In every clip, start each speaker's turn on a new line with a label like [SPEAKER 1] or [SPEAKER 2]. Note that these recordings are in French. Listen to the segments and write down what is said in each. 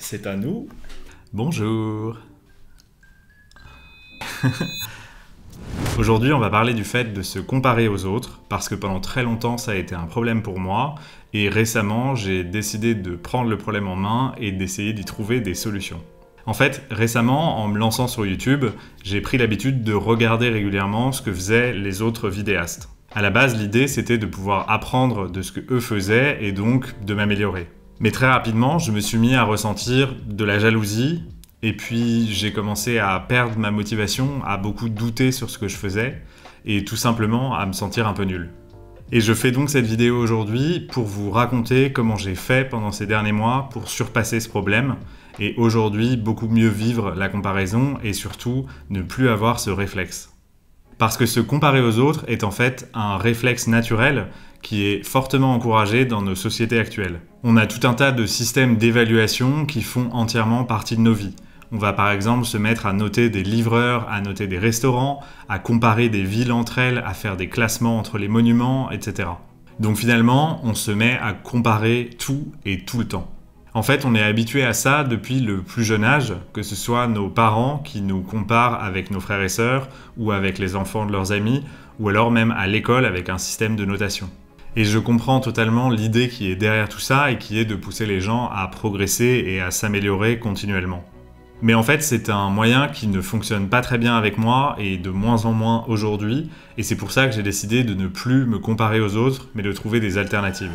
[SPEAKER 1] C'est à nous.
[SPEAKER 2] Bonjour. Aujourd'hui, on va parler du fait de se comparer aux autres, parce que pendant très longtemps, ça a été un problème pour moi, et récemment, j'ai décidé de prendre le problème en main et d'essayer d'y trouver des solutions. En fait, récemment, en me lançant sur YouTube, j'ai pris l'habitude de regarder régulièrement ce que faisaient les autres vidéastes. À la base, l'idée, c'était de pouvoir apprendre de ce que eux faisaient et donc de m'améliorer. Mais très rapidement, je me suis mis à ressentir de la jalousie, et puis j'ai commencé à perdre ma motivation, à beaucoup douter sur ce que je faisais, et tout simplement à me sentir un peu nul. Et je fais donc cette vidéo aujourd'hui pour vous raconter comment j'ai fait pendant ces derniers mois pour surpasser ce problème, et aujourd'hui beaucoup mieux vivre la comparaison, et surtout ne plus avoir ce réflexe. Parce que se comparer aux autres est en fait un réflexe naturel qui est fortement encouragé dans nos sociétés actuelles. On a tout un tas de systèmes d'évaluation qui font entièrement partie de nos vies. On va par exemple se mettre à noter des livreurs, à noter des restaurants, à comparer des villes entre elles, à faire des classements entre les monuments, etc. Donc finalement, on se met à comparer tout et tout le temps. En fait, on est habitué à ça depuis le plus jeune âge, que ce soit nos parents qui nous comparent avec nos frères et sœurs, ou avec les enfants de leurs amis, ou alors même à l'école avec un système de notation. Et je comprends totalement l'idée qui est derrière tout ça et qui est de pousser les gens à progresser et à s'améliorer continuellement. Mais en fait, c'est un moyen qui ne fonctionne pas très bien avec moi et de moins en moins aujourd'hui, et c'est pour ça que j'ai décidé de ne plus me comparer aux autres, mais de trouver des alternatives.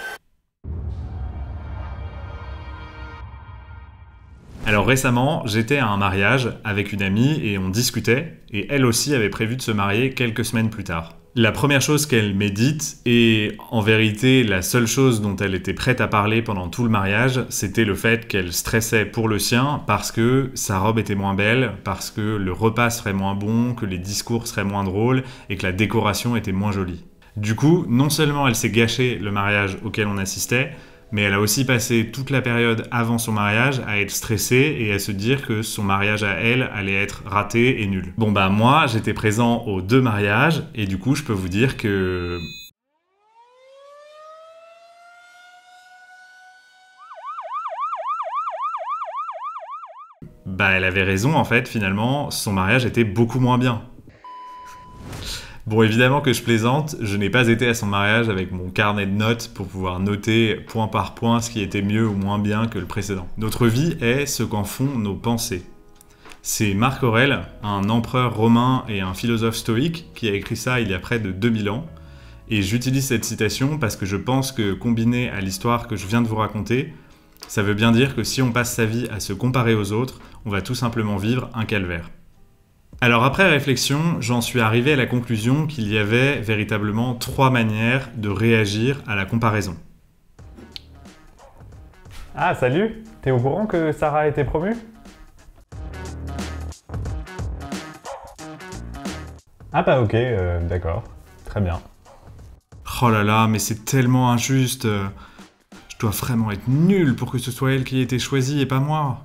[SPEAKER 2] Alors récemment, j'étais à un mariage avec une amie et on discutait, et elle aussi avait prévu de se marier quelques semaines plus tard. La première chose qu'elle m'ait dite, et en vérité la seule chose dont elle était prête à parler pendant tout le mariage, c'était le fait qu'elle stressait pour le sien parce que sa robe était moins belle, parce que le repas serait moins bon, que les discours seraient moins drôles et que la décoration était moins jolie. Du coup, non seulement elle s'est gâché le mariage auquel on assistait, mais elle a aussi passé toute la période avant son mariage à être stressée et à se dire que son mariage à elle allait être raté et nul. Bon bah moi, j'étais présent aux deux mariages et du coup, je peux vous dire que... Bah elle avait raison en fait, finalement, son mariage était beaucoup moins bien. Bon, évidemment que je plaisante, je n'ai pas été à son mariage avec mon carnet de notes pour pouvoir noter point par point ce qui était mieux ou moins bien que le précédent. Notre vie est ce qu'en font nos pensées. C'est Marc Aurèle, un empereur romain et un philosophe stoïque, qui a écrit ça il y a près de 2000 ans. Et j'utilise cette citation parce que je pense que, combinée à l'histoire que je viens de vous raconter, ça veut bien dire que si on passe sa vie à se comparer aux autres, on va tout simplement vivre un calvaire. Alors après réflexion, j'en suis arrivé à la conclusion qu'il y avait véritablement 3 manières de réagir à la comparaison.
[SPEAKER 3] Ah salut, t'es au courant que Sarah a été promue? Ah bah ok, d'accord, très bien.
[SPEAKER 2] Oh là là, mais c'est tellement injuste. Je dois vraiment être nul pour que ce soit elle qui ait été choisie et pas moi.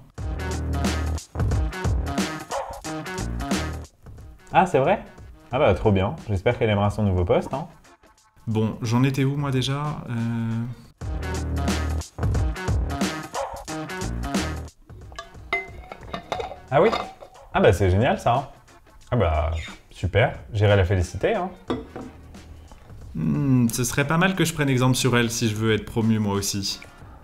[SPEAKER 3] Ah c'est vrai? Ah bah trop bien, j'espère qu'elle aimera son nouveau poste, hein.
[SPEAKER 2] Bon, j'en étais où moi déjà
[SPEAKER 3] Ah oui? Ah bah c'est génial ça, hein. Ah bah super, j'irai la féliciter, hein.
[SPEAKER 2] Ce serait pas mal que je prenne exemple sur elle si je veux être promu moi aussi.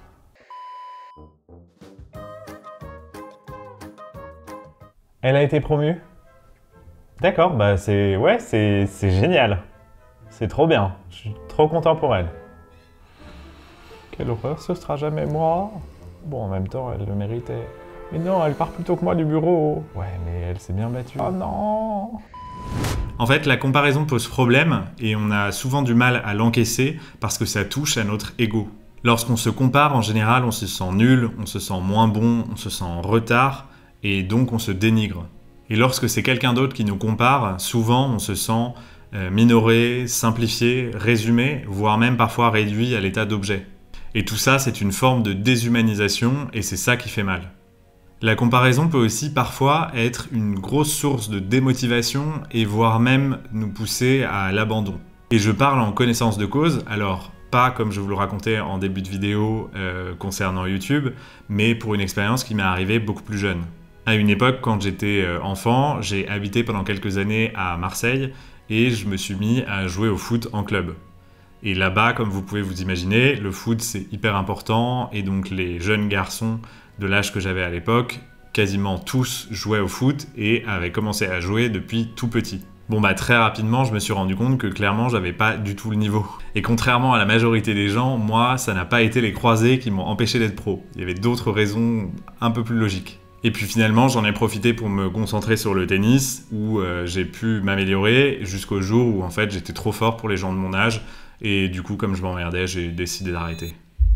[SPEAKER 3] Elle a été promue? D'accord, bah c'est... ouais, c'est génial. C'est trop bien, je suis trop content pour elle. Quelle horreur, ce sera jamais moi. Bon, en même temps, elle le méritait. Mais non, elle part plutôt que moi du bureau. Ouais, mais elle s'est bien battue. Oh non!
[SPEAKER 2] En fait, la comparaison pose problème et on a souvent du mal à l'encaisser parce que ça touche à notre ego. Lorsqu'on se compare, en général, on se sent nul, on se sent moins bon, on se sent en retard et donc on se dénigre. Et lorsque c'est quelqu'un d'autre qui nous compare, souvent on se sent minoré, simplifié, résumé, voire même parfois réduit à l'état d'objet. Et tout ça, c'est une forme de déshumanisation et c'est ça qui fait mal. La comparaison peut aussi parfois être une grosse source de démotivation et voire même nous pousser à l'abandon. Et je parle en connaissance de cause, alors pas comme je vous le racontais en début de vidéo concernant YouTube, mais pour une expérience qui m'est arrivée beaucoup plus jeune. À une époque, quand j'étais enfant, j'ai habité pendant quelques années à Marseille et je me suis mis à jouer au foot en club. Et là-bas, comme vous pouvez vous imaginer, le foot c'est hyper important et donc les jeunes garçons de l'âge que j'avais à l'époque, quasiment tous jouaient au foot et avaient commencé à jouer depuis tout petit. Bon bah très rapidement, je me suis rendu compte que clairement, j'avais pas du tout le niveau. Et contrairement à la majorité des gens, moi, ça n'a pas été les croisés qui m'ont empêché d'être pro. Il y avait d'autres raisons un peu plus logiques. Et puis finalement, j'en ai profité pour me concentrer sur le tennis, où j'ai pu m'améliorer jusqu'au jour où en fait j'étais trop fort pour les gens de mon âge, et du coup, comme je m'emmerdais, j'ai décidé d'arrêter.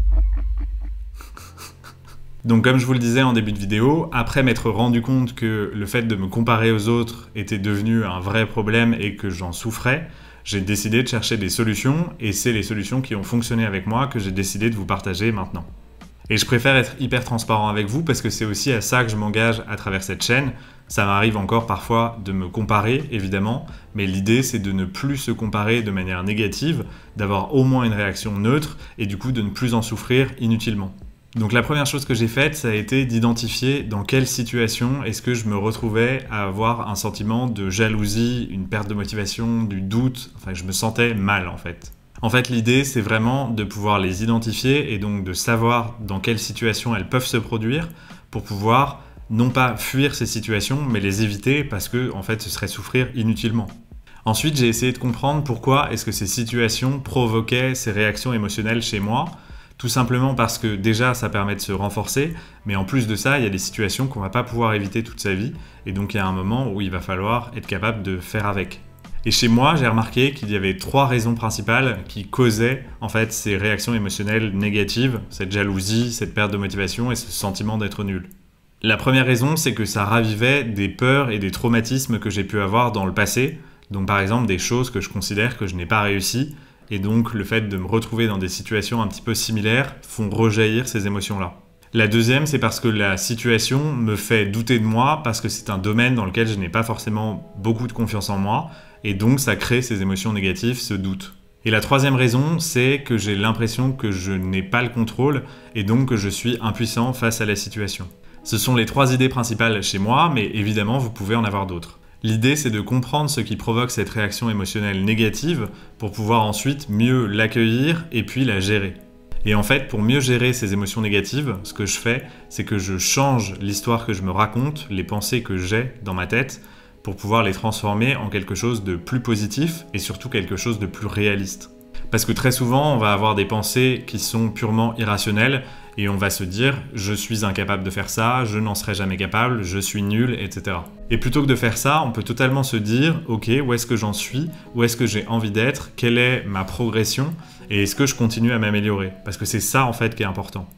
[SPEAKER 2] Donc comme je vous le disais en début de vidéo, après m'être rendu compte que le fait de me comparer aux autres était devenu un vrai problème et que j'en souffrais, j'ai décidé de chercher des solutions, et c'est les solutions qui ont fonctionné avec moi que j'ai décidé de vous partager maintenant. Et je préfère être hyper transparent avec vous parce que c'est aussi à ça que je m'engage à travers cette chaîne. Ça m'arrive encore parfois de me comparer, évidemment, mais l'idée c'est de ne plus se comparer de manière négative, d'avoir au moins une réaction neutre et du coup de ne plus en souffrir inutilement. Donc la première chose que j'ai faite, ça a été d'identifier dans quelle situation est-ce que je me retrouvais à avoir un sentiment de jalousie, une perte de motivation, du doute, enfin je me sentais mal en fait. En fait, l'idée, c'est vraiment de pouvoir les identifier et donc de savoir dans quelles situations elles peuvent se produire pour pouvoir non pas fuir ces situations, mais les éviter parce que, en fait, ce serait souffrir inutilement. Ensuite, j'ai essayé de comprendre pourquoi est-ce que ces situations provoquaient ces réactions émotionnelles chez moi. Tout simplement parce que déjà, ça permet de se renforcer, mais en plus de ça, il y a des situations qu'on ne va pas pouvoir éviter toute sa vie et donc il y a un moment où il va falloir être capable de faire avec. Et chez moi, j'ai remarqué qu'il y avait 3 raisons principales qui causaient en fait ces réactions émotionnelles négatives, cette jalousie, cette perte de motivation et ce sentiment d'être nul. La première raison, c'est que ça ravivait des peurs et des traumatismes que j'ai pu avoir dans le passé, donc par exemple des choses que je considère que je n'ai pas réussi, et donc le fait de me retrouver dans des situations un petit peu similaires font rejaillir ces émotions-là. La deuxième, c'est parce que la situation me fait douter de moi, parce que c'est un domaine dans lequel je n'ai pas forcément beaucoup de confiance en moi, et donc ça crée ces émotions négatives, ce doute. Et la troisième raison, c'est que j'ai l'impression que je n'ai pas le contrôle, et donc que je suis impuissant face à la situation. Ce sont les 3 idées principales chez moi, mais évidemment vous pouvez en avoir d'autres. L'idée, c'est de comprendre ce qui provoque cette réaction émotionnelle négative pour pouvoir ensuite mieux l'accueillir et puis la gérer. Et en fait, pour mieux gérer ces émotions négatives, ce que je fais, c'est que je change l'histoire que je me raconte, les pensées que j'ai dans ma tête, pour pouvoir les transformer en quelque chose de plus positif et surtout quelque chose de plus réaliste. Parce que très souvent, on va avoir des pensées qui sont purement irrationnelles et on va se dire « je suis incapable de faire ça, je n'en serai jamais capable, je suis nul, etc. » Et plutôt que de faire ça, on peut totalement se dire « ok, où est-ce que j'en suis? Où est-ce que j'ai envie d'être? Quelle est ma progression? Et est-ce que je continue à m'améliorer ?» Parce que c'est ça en fait qui est important.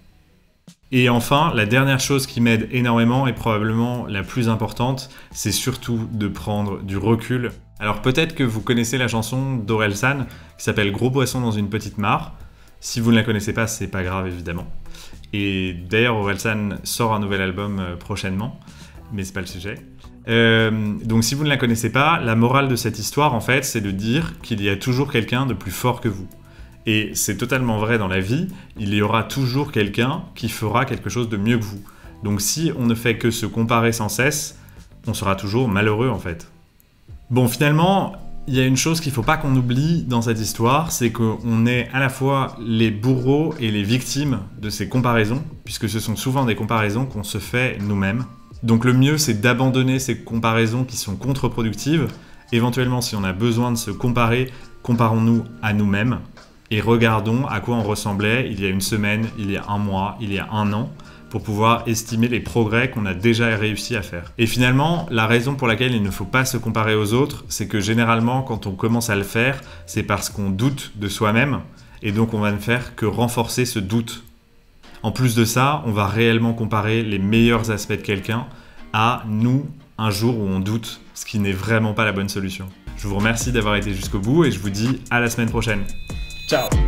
[SPEAKER 2] Et enfin, la dernière chose qui m'aide énormément et probablement la plus importante, c'est surtout de prendre du recul. Alors peut-être que vous connaissez la chanson d'Orelsan qui s'appelle « Gros poisson dans une petite mare ». Si vous ne la connaissez pas, c'est pas grave évidemment. Et d'ailleurs, Orelsan sort un nouvel album prochainement, mais c'est pas le sujet. Donc si vous ne la connaissez pas, la morale de cette histoire en fait, c'est de dire qu'il y a toujours quelqu'un de plus fort que vous. Et c'est totalement vrai dans la vie, il y aura toujours quelqu'un qui fera quelque chose de mieux que vous. Donc si on ne fait que se comparer sans cesse, on sera toujours malheureux en fait. Bon, finalement, il y a une chose qu'il ne faut pas qu'on oublie dans cette histoire, c'est qu'on est à la fois les bourreaux et les victimes de ces comparaisons, puisque ce sont souvent des comparaisons qu'on se fait nous-mêmes. Donc le mieux, c'est d'abandonner ces comparaisons qui sont contre-productives. Éventuellement, si on a besoin de se comparer, comparons-nous à nous-mêmes. Et regardons à quoi on ressemblait il y a une semaine, il y a un mois, il y a un an, pour pouvoir estimer les progrès qu'on a déjà réussi à faire. Et finalement, la raison pour laquelle il ne faut pas se comparer aux autres, c'est que généralement, quand on commence à le faire, c'est parce qu'on doute de soi-même, et donc on va ne faire que renforcer ce doute. En plus de ça, on va réellement comparer les meilleurs aspects de quelqu'un à nous, un jour où on doute, ce qui n'est vraiment pas la bonne solution. Je vous remercie d'avoir été jusqu'au bout, et je vous dis à la semaine prochaine. Ciao!